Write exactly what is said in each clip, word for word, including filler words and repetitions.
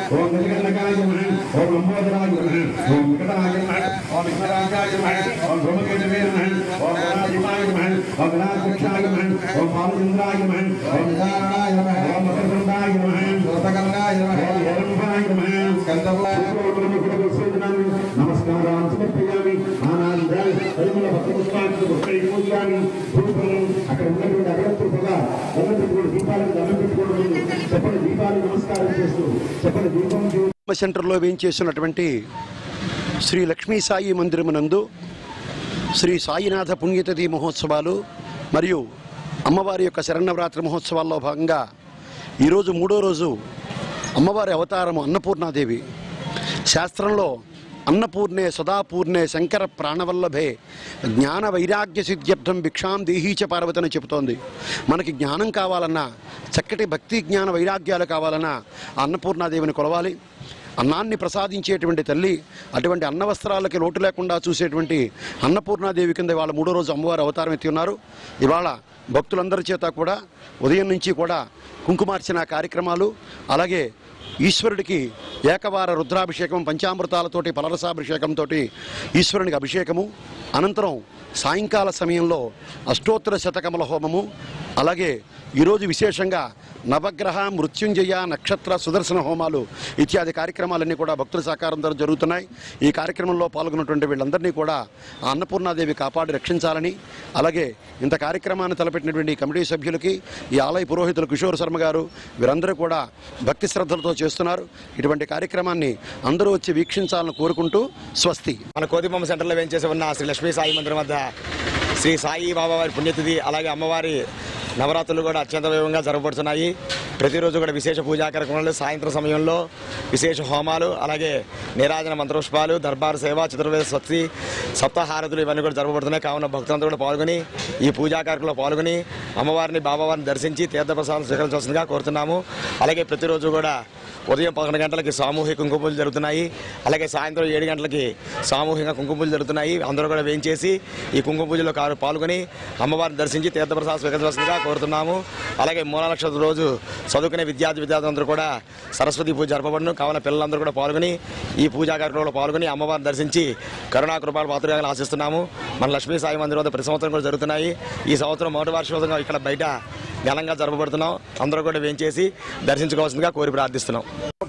ఓం గజగణకాయ నమః ఓం అంబోధరాయ నమః ఓం వికటాయ నమః ఓం విఘ్నరాజాయ నమః ఓం ధూమకేతవే నమః ఓం గణాధిపాయ నమః ఓం గణాధ్యక్షాయ నమః ఓం బాలచంద్రాయ నమః ఓం నిదానాయ నమః ఓం మకరకుండాయ నమః శోతకర్ణాయ నమః ఓం హిరణ్యాయ నమః స్కందపుత్రాయ నమస్కారాన్ సమర్పయామి ఆనందాయ పరిమళ భక్తపుష్పాంతో భక్తై పూజయామి భూపరం అక్కడ ఉన్నటువంటి అగరత్తులు కూడా ఉన్నటువంటి దీపాలకు దండం పెట్టుకోవడం చెప్పని దీపాలకు నమస్కారం చేస్తూ చెప్పని దీపం సెంటర్లో వేయించేసినటువంటి శ్రీ లక్ష్మీ సాయి మందిరమునందు శ్రీ సాయినాథ పుణ్యతిథి మహోత్సవాలు మరియు అమ్మవారి యొక్క శరన్నవరాత్రి మహోత్సవాల్లో భాగంగా ఈరోజు మూడో రోజు అమ్మవారి అవతారము అన్నపూర్ణాదేవి. శాస్త్రంలో అన్నపూర్ణే సదాపూర్ణే శంకర ప్రాణవల్లభే జ్ఞాన వైరాగ్య సిద్ధ్యర్థం భిక్షాం దేహీచ పార్వతని చెబుతోంది. మనకి జ్ఞానం కావాలన్నా, చక్కటి భక్తి జ్ఞాన వైరాగ్యాలు కావాలన్నా అన్నపూర్ణాదేవిని కొలవాలి. అన్నాన్ని ప్రసాదించేటువంటి తల్లి, అటువంటి అన్న వస్త్రాలకి లోటు లేకుండా చూసేటువంటి అన్నపూర్ణాదేవి కింద ఇవాళ మూడో రోజు అమ్మవారు అవతారం ఎత్తి ఉన్నారు. ఇవాళ భక్తులందరి చేత కూడా ఉదయం నుంచి కూడా కుంకుమార్చన కార్యక్రమాలు, అలాగే ఈశ్వరుడికి ఏకవార రుద్రాభిషేకం, పంచామృతాలతోటి ఫలరసాభిషేకంతో ఈశ్వరునికి అభిషేకము, అనంతరం సాయంకాల సమయంలో అష్టోత్తర శతకమల హోమము, అలాగే ఈరోజు విశేషంగా నవగ్రహ మృత్యుంజయ నక్షత్ర సుదర్శన హోమాలు ఇత్యాది కార్యక్రమాలన్నీ కూడా భక్తుల సహకారంతో జరుగుతున్నాయి. ఈ కార్యక్రమంలో పాల్గొన్నటువంటి వీళ్ళందరినీ కూడా ఆ అన్నపూర్ణాదేవి కాపాడి రక్షించాలని, అలాగే ఇంత కార్యక్రమాన్ని తలపెట్టినటువంటి కమిటీ సభ్యులకి, ఈ ఆలయ పురోహితులు కిషోర్ శర్మ గారు, వీరందరూ కూడా భక్తి శ్రద్ధలతో చేస్తున్నారు. ఇటువంటి కార్యక్రమాన్ని అందరూ వచ్చి వీక్షించాలని కోరుకుంటూ స్వస్తి. మన కోతిబొమ్మ సెంటర్లో వేయించేసి ఉన్న శ్రీ లక్ష్మీ సాయి మందిరం వద్ద శ్రీ సాయి బాబా వారి పుణ్యతిథి, అలాగే అమ్మవారి నవరాత్రులు కూడా అత్యంత వైభవంగా జరగబడుతున్నాయి. ప్రతిరోజు కూడా విశేష పూజా కార్యక్రమాలు, సాయంత్రం సమయంలో విశేష హోమాలు, అలాగే నీరాజన మంత్రోష్పాలు, దర్బార్ సేవ, చతుర్వేద స్వస్తి, సప్తాహారతులు ఇవన్నీ కూడా జరగబడుతున్నాయి. కావున భక్తులందరూ కూడా పాల్గొని ఈ పూజా కార్యక్రమంలో పాల్గొని అమ్మవారిని బాబావారిని దర్శించి తీర్థప్రసాదం స్వీకరించవలసిందిగా కోరుతున్నాము. అలాగే ప్రతిరోజు కూడా ఉదయం పదకొండు గంటలకి సామూహిక కుంకుమ పూజలు జరుగుతున్నాయి. అలాగే సాయంత్రం ఏడు గంటలకి సామూహిక కుంకుమ పూజలు జరుగుతున్నాయి. అందరూ కూడా వేయించేసి ఈ కుంకుమ పూజలో పాల్గొని అమ్మవారిని దర్శించి తీర్థప్రసాదం స్వీకరించవలసిందిగా కోరుతున్నాము. అలాగే మూలానక్షత్రం రోజు చదువుకునే విద్యార్థి విద్యార్థులందరూ కూడా సరస్వతి పూజ జరపబడును. కావున పిల్లలందరూ కూడా పాల్గొని ఈ పూజా కార్యక్రమంలో పాల్గొని అమ్మవారిని దర్శించి కరుణాకృపాలు పాత్రగా ఆశిస్తున్నాము. మన లక్ష్మీ సాయి మందిరం వద్ద ప్రతి సంవత్సరం కూడా జరుగుతున్నాయి. ఈ సంవత్సరం మొదటి వార్షికోత్సవం ఇక్కడ బయట ఘనంగా జరపబడుతున్నాం. అందరూ కూడా వేయించేసి దర్శించుకోవాల్సిందిగా కోరి ప్రార్థిస్తున్నాం.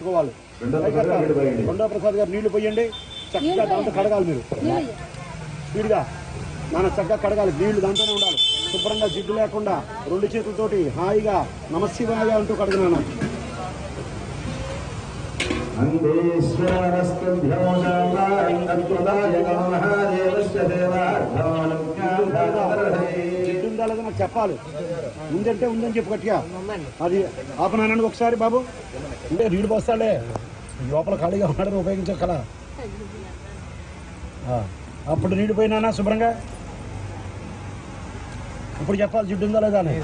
కొండా ప్రసాద్ గారు నీళ్లు పోయండి, చక్కగా దాంట్లో కడగాలి. మీరు స్పీడ్గా నాన్న చక్కగా కడగాలి. నీళ్లు దాంట్లోనే ఉండాలి. శుభ్రంగా జిడ్డు లేకుండా రెండు చేతులతోటి హాయిగా నమశివాయ అంటూ కడగనాను. జిడ్డు నాకు చెప్పాలి. ఉందంటే ఉందని చెప్పు గట్టిగా. అది ఆపనానండి ఒకసారి బాబు. అంటే నీళ్ళు పోస్తాడే లోపల ఖాళీగా ఉన్నాడని ఉపయోగించే కళ. అప్పుడు నీళ్ళు పోయినా శుభ్రంగా. ఇప్పుడు చెప్పాలి జిడ్డు ఉందా లేదా అని.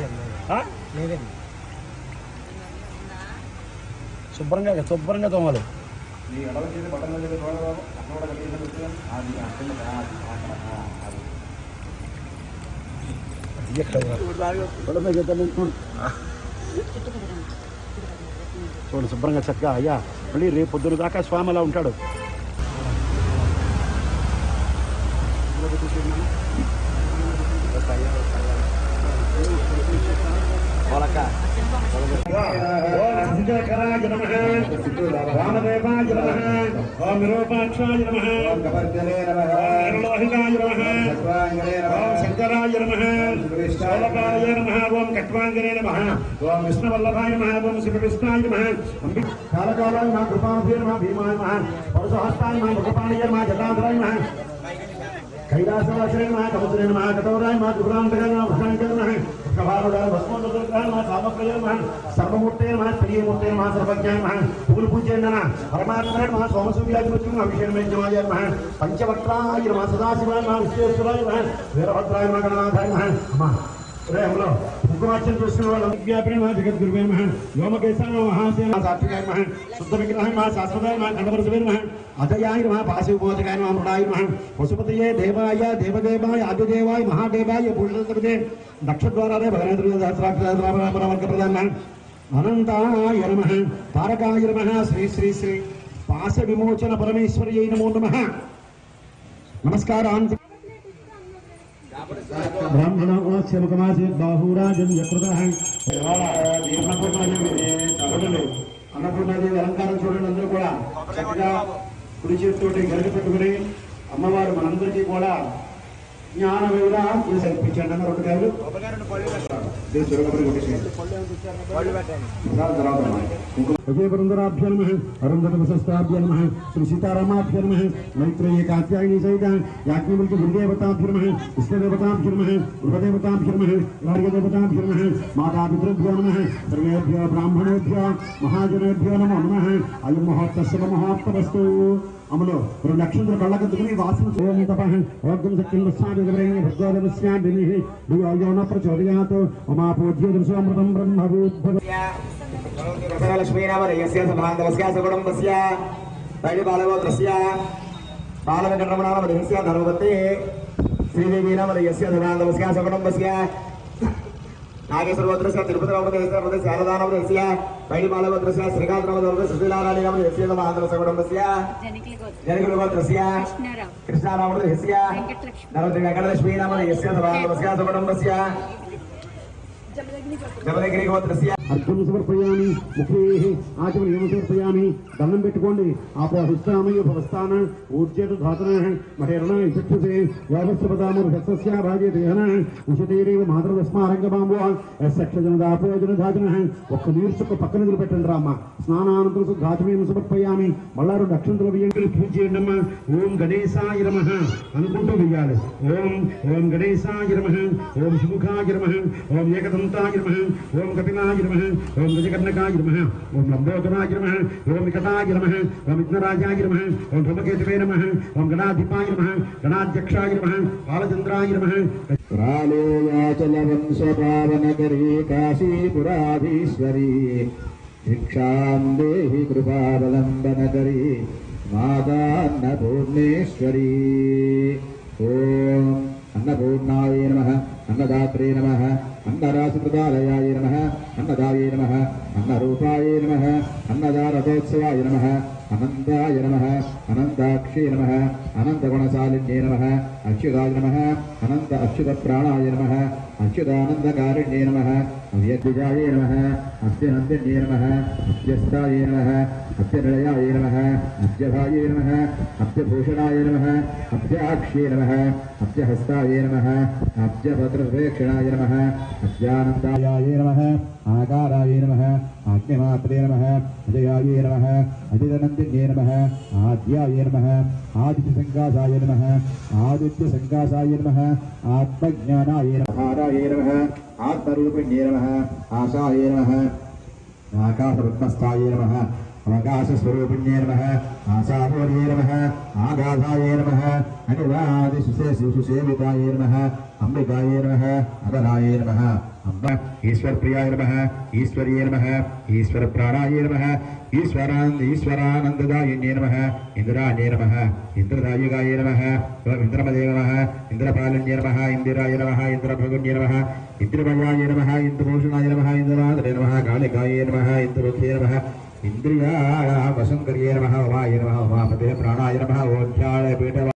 శుభ్రంగా శుభ్రంగా తోమాలి. చూడండి శుభ్రంగా చక్కగా. అయ్యా మళ్ళీ రేపు పొద్దున దాకా స్వామి అలా ఉంటాడు. శంకరాయ నమః, రామదేవాయ నమః, ఓం విరూపాక్షాయ నమః, ఓం కపర్దనే నమః, ఓం నిర్లోహితాయ నమః, ఓం శంకరాయ నమః, శైలపాయ నమః, ఓం కట్వాంగనే నమః, ఓం విష్ణువల్లభాయ నమః, ఓం శివవిష్ణాయ నమః, కాలకాలాయ నమః, కృపాభ్యే నమః, భీమాయ నమః, పరశుహస్తాయ నమః, ముఖపాణయ నమః, జటాధరాయ నమః, कैलासवासिने नमः, कमसने नमः, कटोराय नमः, दुर्गांतकाय नमः, भस्मांकाय नमः, कभारोदाय भस्मोदकाय नमः, सामप्रिय नमः, सर्वमूर्ते नमः, प्रियमूर्ते नमः, सर्वज्ञाय नमः, फूलपूज्याय नमः, परमात्मने नमः, सोमसूर्याय नमः, अभिषेकमेजमाय नमः, पंचवक्त्राय नमः, सदाशिवाय नमः, विश्वेश्वराय नमः, वीरभद्राय नमः, गणनाथाय नमः. రేమలో కుంకుమార్చన చూస్తున్న వాళ్ళు వ్యాపిని మహా జగద్గురువే నమః, వ్యోమకేశాయ నమః, మహాసేన సాత్వికాయ నమః, శుద్ధ విగ్రహాయ నమః, శాశ్వతాయ నమః, ఖండపరశువే నమః, అజయాయ నమః, పాశవిబోధకాయ నమః, మృడాయ నమః, పశుపతయే దేవాయ దేవదేవాయ ఆదిదేవాయ మహాదేవాయ భూషణసమితే నక్షద్వారాయ భగనేంద్ర సహస్రాక్షరావర్గ ప్రధాన అనంతాయ నమః తారకాయ నమః శ్రీ శ్రీ శ్రీ పాశ విమోచన పరమేశ్వర్యై నమో నమః. నమస్కారాంత బ్రాహ్మణ వాస్యముఖమాసి బాహురాజం యకృతః. అన్నపూర్ణాదేవి అలంకారం చూడండి. అందరూ కూడా చక్కగా కుడి చేతితోటి గరిట పెట్టుకుని అమ్మవారు మనందరికీ కూడా జ్ఞాన వివరా సరిపించండి అన్న రెండు కాయలు విజయపురందరాభ్య నమః అరుంధతమసస్తాభ్య నమః శ్రీ సీతారామాభ్య నమః మైత్రేయ కాత్యాయని సహిత యాజ్ఞవల్క్య గురుదేవతాభ్య నమః ఇష్టదేవతాభ్య నమః గృహదేవతాభ్య నమః నార్యదేవతాభ్య నమః మాతాపితృభ్యో నమః సర్వేభ్యో బ్రాహ్మణేభ్యో మహాజనేభ్యో నమో నమః అయం మహోత్తస్వ మహోత్తమస్తు. అమలు రెండు నక్షత్ర కళ్ళకద్దుకుని వాసన ఓం తపః ఓం శక్తిం వస్సాదివరేణ భగవదస్యాదిని దియోన ప్రచోదయాత్ మమా పూజ్య దృశోమృతం బ్రహ్మభూద్భవ. లక్ష్మీనామరయస్య సమాంతవస్య సకుటుంబస్య తైలబాలగోత్రస్య బాలవెంకటరమణామరయస్య ధర్మవతే శ్రీదేవీనామరయస్య సమాంతవస్య సకుటుంబస్య నాగేశ్వరగోత్రస్య తిరుపతిరామరయస్య శారదానామరయస్య తైలబాలగోత్రస్య శ్రీకాంతరామరయస్య సుశీలారాణీనామరయస్య సమాంతవ సకుటుంబస్య జనకులగోత్రస్య కృష్ణానామరయస్య నరవతి వెంకటలక్ష్మీనామరయస్య సమాంతవస్య సకుటుంబస్య జమదగ్నిగోత్రస్య. అర్ఘ్యం సమర్పయామి ముఖేః ఆచమనీయం సమర్పయామి. దండం పెట్టుకోండి. ఆపోహిష్టామయ భవస్థాన ఊర్జేత ధాతనః మహేరణ చక్షుషే యోగస్వపదామరు సస్య భాజే దేహన ఉషతేరేవ మాతృస్మారంగమాంబో యక్షజనదాపోజన ధాతనః. ఒక్క నీరు చుక్క పక్కన నిలబెట్టండి రామ్మ. స్నానానంతరం శుద్ధాచమయం సమర్పయామి. మళ్ళారు దక్షిణలో వేయండి. పూజ చేయండి అమ్మ. ఓం గణేశాయ నమః అనుకుంటూ వెయ్యాలి. ఓం ఓం గణేశాయ నమః ఓం శుముఖాయ నమః ఓం ఏకదంతాయ నమః ఓం కపిలాయ నమః ఓం గజకర్ణకాయ నమః ఓం లంబోదరాయ నమః ఓం వికటాయ నమః ఓం విఘ్నరాజాయ నమః ఓం ధూమకేతువే నమః ఓం గణాధిపాయ నమః గణాధ్యక్షాయ నమః బాలచంద్రాయ నమః. రాళోయాచలవంశపావనకరీ కాశీపురాధీశ్వరీ భిక్షాం దేహి కృపావలంబనకరీ మాతాన్నపూర్ణేశ్వరీ. ఓం అన్నపూర్ణాయ నమః అన్నదాత్రే నమః అన్నరాశిప్రదాలయాయ నమః అన్నదాయే నమః అన్నరూపాయ నమః అన్నదారథోత్సవాయ నమః అనంతాయ నమః అనంతాక్షే నమః అనంతగుణశాలిన్యే నమః అచ్యుతాయ నమః అనంత అచ్యుత ప్రాణాయ నమః అచ్యుతానందకారిణ్యే నమః అవ్యద్విజాయ నమః అభ్యనందిన్యే నమః అభ్యస్తాయ నమః అభ్యనిలయాయ నమః అభ్యభాయే నమః అభ్యభూషణాయ నమః అభ్యాక్షే నమః అభ్యహస్తాయ నమః అభ్యభద్రప్రేక్షణాయ నమః అభ్యానందాయ నమః ఆకారాయ నమః ఆజ్ఞమాత్రే నమః అజయాయ నమః అజితనందిన్యే నమః ఆద్యాయ నమః ఆదిత్యసంకాసాయ నమః ఆదిత్యసంకాసాయ నమః ఆత్మజ్ఞానాయ నమః నమః ఆత్మరూపిణ్యే నమః ఆశాయ నమః ఆకాశరత్నస్థాయ నమః అవకాశస్వరూపిణ్యే నమః ఆశాపూర్యే నమః ఆగాధాయ నమః అనివాది సుసేవితాయ నమః అంబికాయ నమః అబలాయ నమః అంబ ఈశ్వరప్రియాయ నమః ఈశ్వర్యే నమః ఈశ్వర ప్రాణాయ నమః ఈశ్వరానంద ఈశ్వరానందదాయిన్యే నమః ఇంద్రాణ్యే నమః ఇంద్రదాయుగాయ నమః ఇంద్రమదే నమః ఇంద్రపాలిన్యే నమః ఇందిరాయ నమః ఇంద్రభగున్యే నమః ఇంద్రమయాయ నమః ఇంద్రభూషణాయ నమః ఇంద్రరాధనే నమః కాళికాయ నమః ఇంద్రబుద్ధే నమః ఇంద్రియాయ వశంకర్యే నమః ఉమాయ నమః ఉమాపతే ప్రాణాయ నమః ఓంఛాయ పీఠ